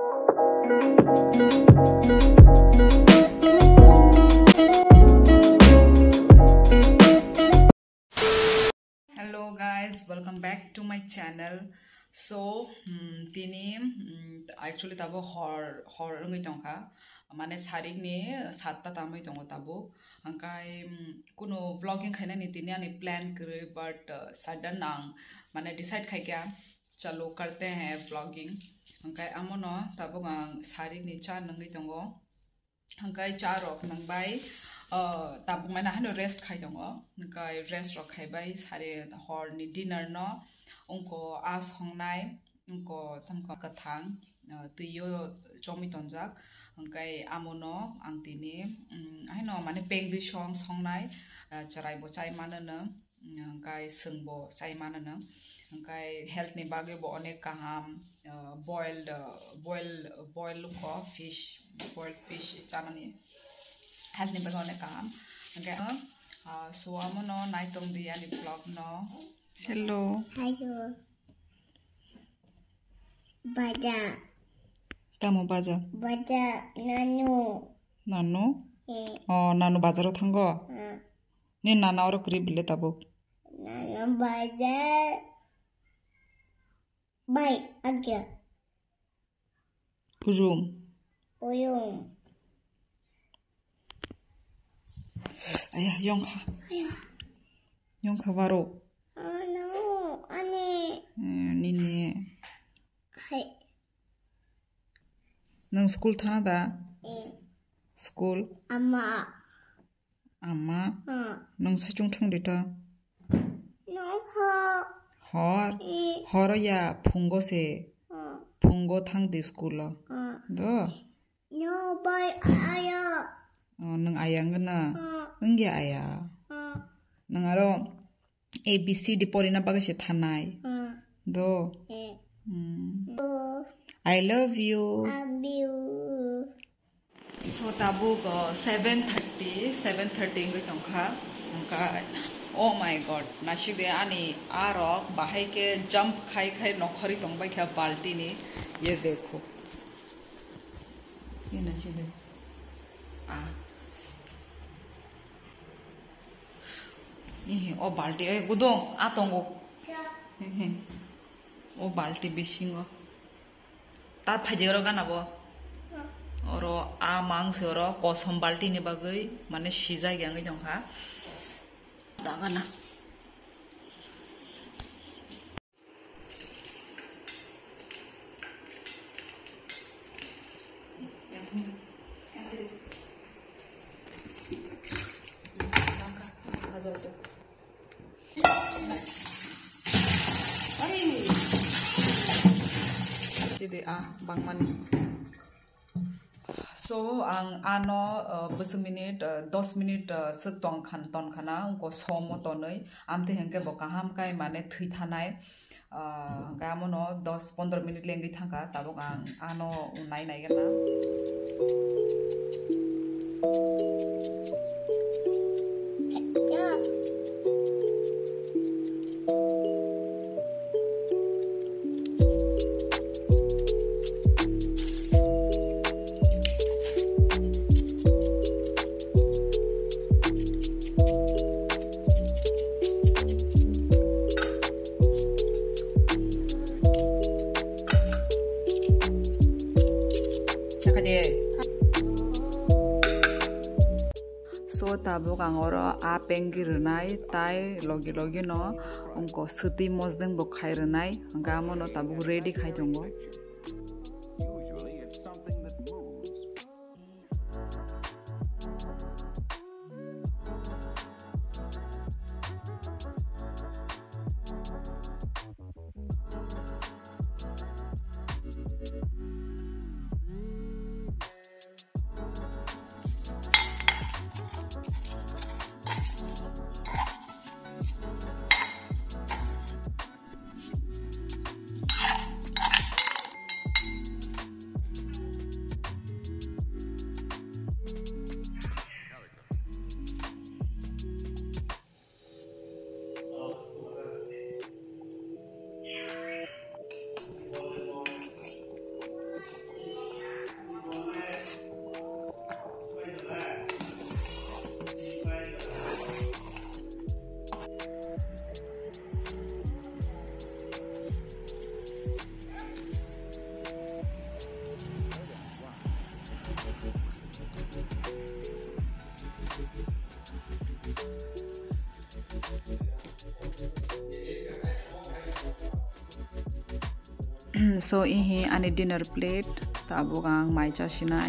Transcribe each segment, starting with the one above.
Hello guys, welcome back to my channel. So tini actually tabo hor ngi tongka mane sarik ni 7ta tamai tongo tabo angkai kuno vlogging khaina ni tini ani plan kre but sudden ang mane decide khai kya chalo karte hain vlogging angkai amono tabo ang sarik ni cha ngi tongo angkai cha rok nang bai tabuk mana hano rest khai tongo angkai rest rok khai bai sare hor ni dinner no ungko as hongnai ungko tamko kathang tuyo chomi tonjak angkai amono ang tini hano mane peng du songnai charai bo chai manana angkai sungbo chai manana angkai health ni bage bo onek kaham boil ko fish boiled fish chanani health ni bage onek kaham angkai so amono naitong di ani vlog no. Hello. Baja. Tamo baja. Baja nanu. Nanu? Nanu bazaro thango. Ni nana oro kuri bile tabo. Nanu baja. Bye. Agya. Room. Ayah, yongka. Yongka baro. No. Ani. Nini. Hai. Nang school thana da? School? Ama. Nang sachung thang dita? No ho. Hor ya phungo se. Phungo thang di school lo. Do? No bye aya. Nang ayang gana. Nangya aya. Nang aro ABC di porina bagashe thanai. Do? I love you. So tabuk 7:30 ngi tongkha angka oh my god nashik de ani arok bahai ke jump khai nokhari tongbai kha balti ni ye dekho ye nashik de o balti e gudong atongo o balti bishingo ta phajero ganabo oro amang soro kosom balti ni bagai mane sijai gangi jongha dagana bang mani so ang ano 10 minute 10 minute sek tong khana ko somo tonoi amte hengke bokaham kai mane thui thanai gamono 10-15 minute lengi thangka tabok ang ano nai gana so tabuk angoro apenggi renai tai logi no ongko suti mosdeng bo khai renai gamono tabuk ready khai jongo So ihi ani dinner plate tabuk ang mai cha sinai.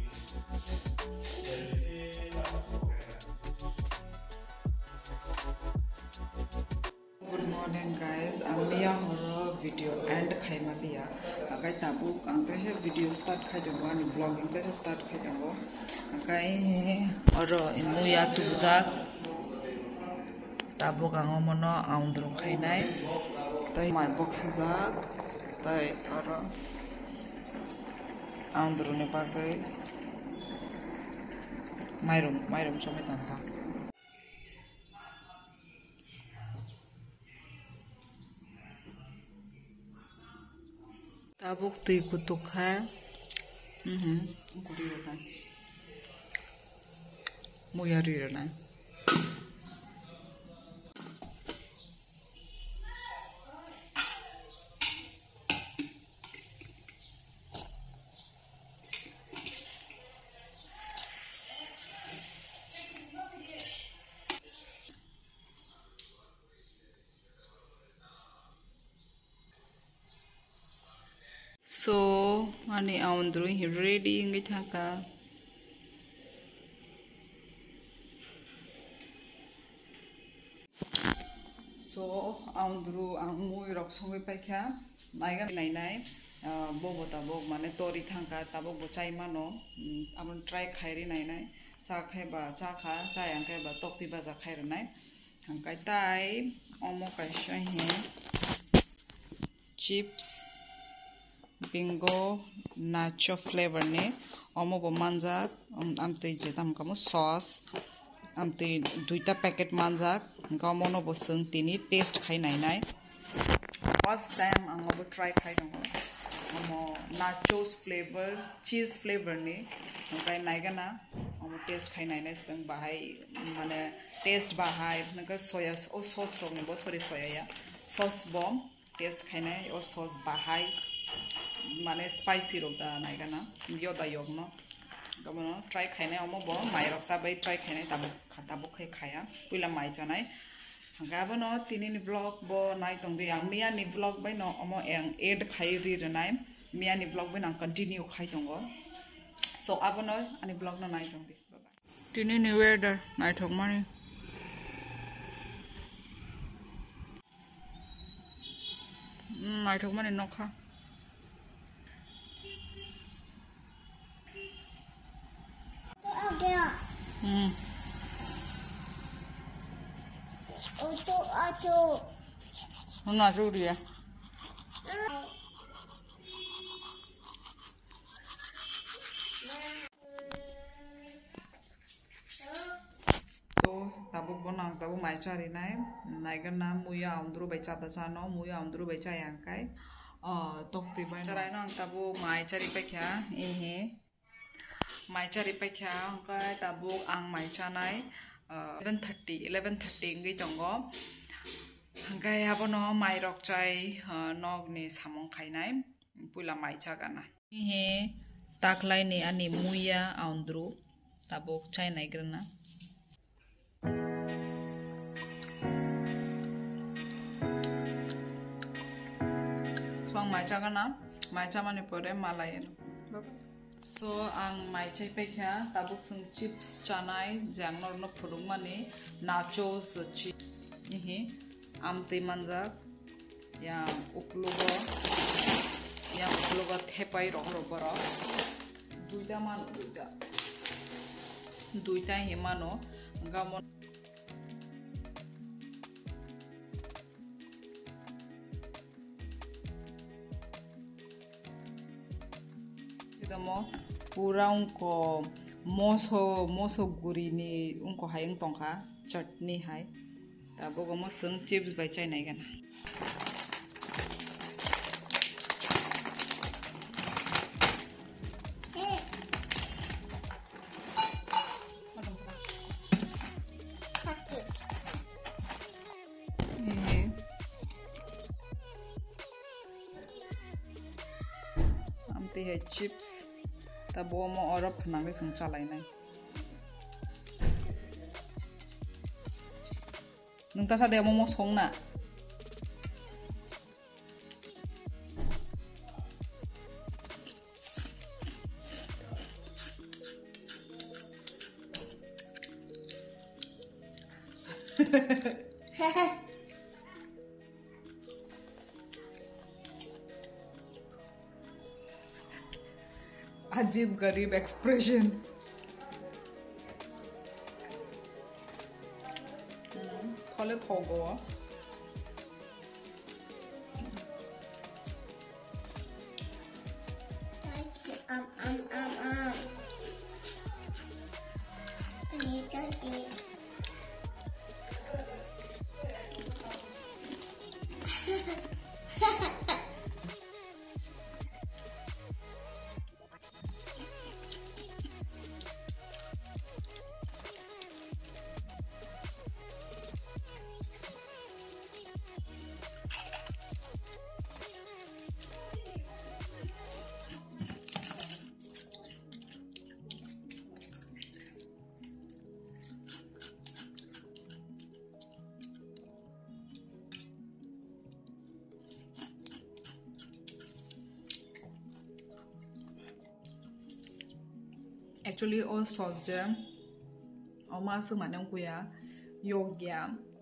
Good morning guys, ang Muya horror video end khai malia. Akai tabuk ang tese video start khai jangwa ni vlogging tese start khai jangwa. Akai oro in Muya tubjak tabuk ang omono aundro khai nai. Tai my box jak tai oro aundro ne pakai mairum somai tanjak. Tabuk tui kutuk hai, kuri rokai, Muya rirana. So, ani aundru he ready ngi thaka. So, aundru ang mui rok songi paikha naiga nai bobo tabok mane tori thangka tabok bochai mano amon try khairi nai cha khai ba cha kha cha yang khai ba tokti ba ja khair nai hangkai tai omo kai shahi chips bingo nacho flavor ne omo bo manjak amtei je tam kamu sauce amtei duita packet manjak gamono bo sung tini taste khai nai first time amo bo try khai dong omo nachos flavor cheese flavor ne kai naigana omo taste khai nai sung bahai mane taste bahai naka soya sauce rok ne bo sorry soya ya sauce bomb taste khai nai o sauce bahai mane spicy rok da naigana yoda yogno gamono try khai nai omo bo mai rok sabai try khai nai tabuk khai khaya puila mai chanai gabono tini ni vlog bo nai tong de ang Muya ni vlog bai no omo ang add khai ri renai Muya ni vlog bai nang continue khai tongo so abono ani vlog no nai tong de bye bye tini ni weather nai thok mani nai thok mani nokha Huna juri ya. So tabuk bonang tabuk mai cari nai kan na Muya aundru baca tasano Muya aundru baca yang kai tok tiba carai nang tabuk mai cari pekya ini mai cari pekya kai tabuk ang mai canai 11:30 ngi tongo hangkai abono mai rok chai nog ni samong khainai pula mai chagana he taklai ni ani Muya aundru tabuk chai nai grana suang mai chagana mai chamani pore malai so ang mai chai pekha tabuk sung chips chanai jang nor no phurung mani nachos chip ni amte manjak yang uklugo thepai rok boro duita hemano gamon mo pura unko moso guri ni unko hayang tongka chutney hai tabo gomo sung chips bai chai nai gana amte hai chips tabo mo orop nang sung chalai nai nung ta sa de mo song na अजीब गरीब expression. फले थोगो actually all soldier oma su manang kuya yogya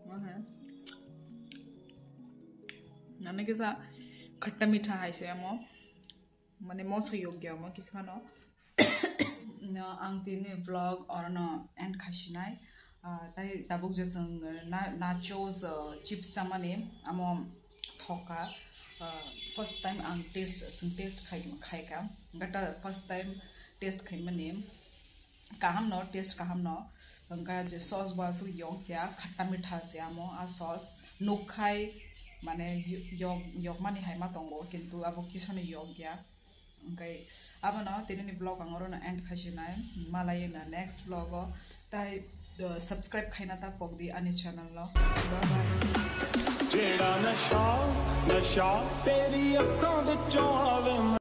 nane kisa khatta mitha hai se amo mane mo su yogya mo kisano na ang tini vlog or no end khashinai tai tabuk jesang nachos chips samane amo thoka first time ang taste khai ka but first time taste khai mane kaham no taste kaham no angka je sauce basu yog ya khatta mitha se amo a sauce nokhai mane yog mani hai ma tongo kintu abo kisone yog ya angkai abo no tini vlog angoro na end khashinai malai na next vlog tai subscribe khaina ta pokdi ani channel lo bye bye जेड़ा नशा नशा तेरी अखों विचों आवे